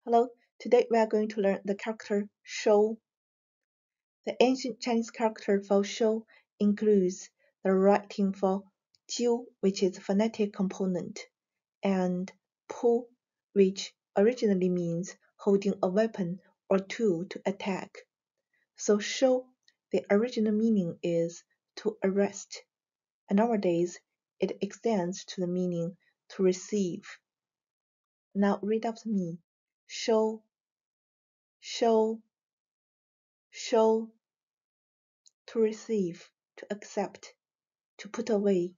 Hello, today we are going to learn the character shou. The ancient Chinese character for shou includes the writing for jiu, which is a phonetic component, and pu, which originally means holding a weapon or tool to attack. So shou, the original meaning is to arrest, and nowadays it extends to the meaning to receive. Now read after me. Shou, shou, shou. To receive, to accept, to put away.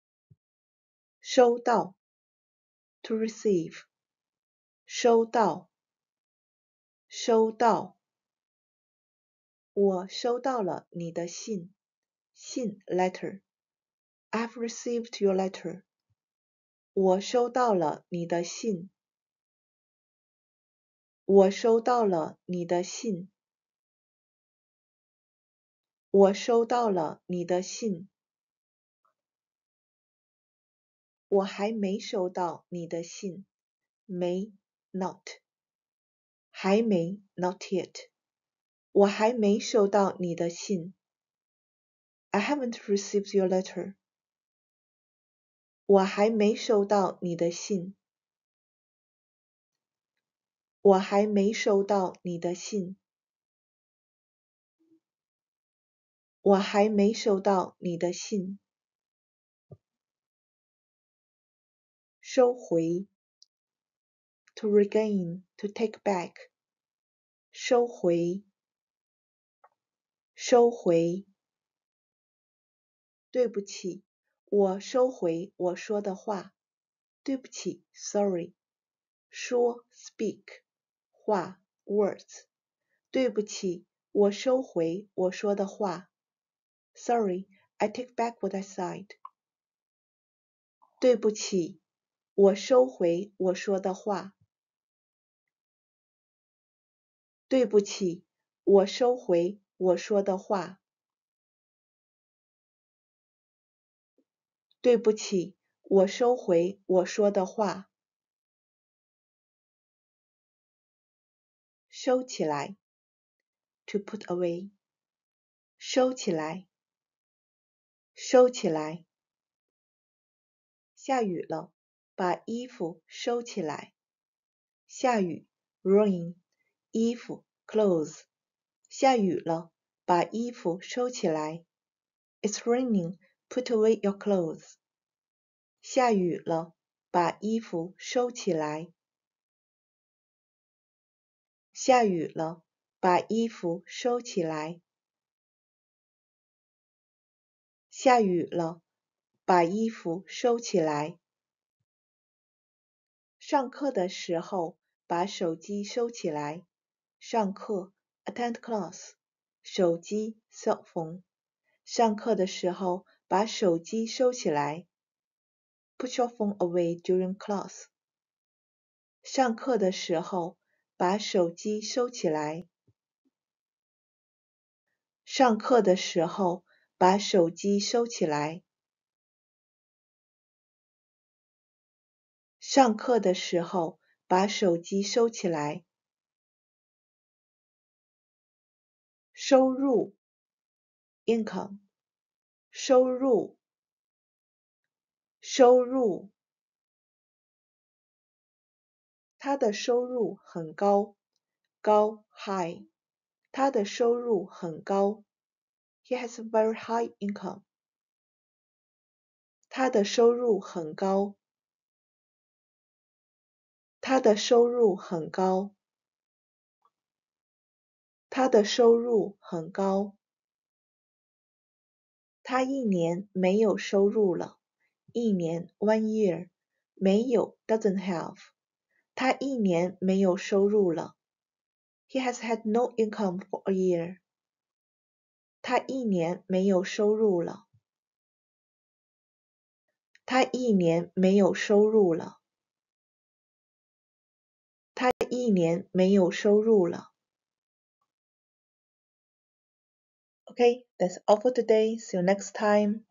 收到 to receive. 收到收到我收到了你的信 信 letter. I've received your letter. 我收到了你的信我收到了你的信我收到了你的信我还没收到你的信 may not 还没 not yet 我还没收到你的信 I haven't received your letter. 我还没收到你的信我还没收到你的信我还没收到你的信收回 to regain, to take back. 收回收回对不起我收回我说的话对不起 sorry 说 speak 话 words 对不起我收回我说的话 Sorry, I take back what I said. 对不起我收回我说的话对不起我收回我说的话对不起我收回我说的话收起来 to put away 收起来收起来下雨了把衣服收起来下雨 rain 衣服 clothes 下雨了把衣服收起来 It's raining put away your clothes 下雨了把衣服收起来下雨了把衣服收起来下雨了把衣服收起来上课的时候把手机收起来上课 attend class 手机 cell phone 上课的时候把手机收起来 put your phone away during class 上课的时候把手机收起来上课的时候把手机收起来上课的时候把手机收起来收入 income 收入收入他的收入很高高 high 他的收入很高 He has a very high income 他的收入很高他的收入很高他的收入很高他一年没有收入了一年 one year 没有 doesn't have 他一年没有收入了 He has had no income for a year 他一年没有收入了他一年没有收入了他一年没有收入了 Okay, that's all for today. See you next time.